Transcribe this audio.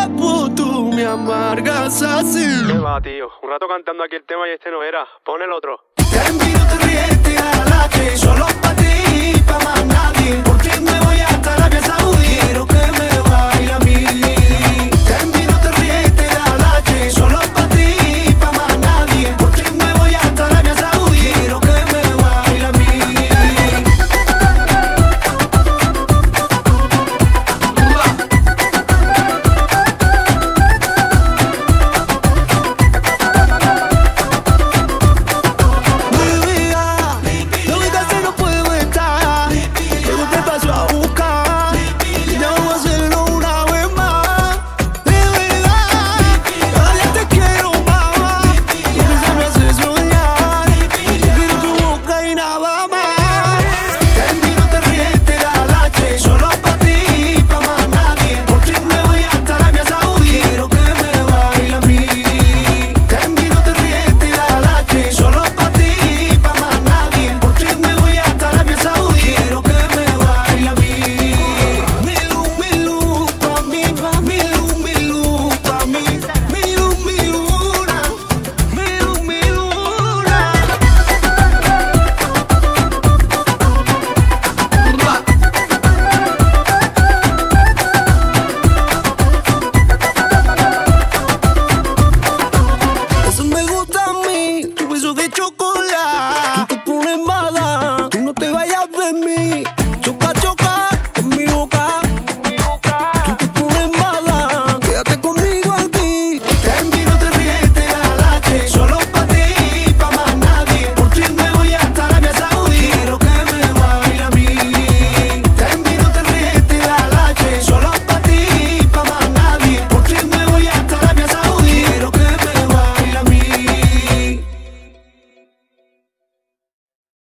tú me amargas así. ¿Qué va, tío? Un rato cantando aquí el tema y este no era. Pon el otro. Te invito a que ríete a la que solo pa' ti, pa' más nadie. Porque me voy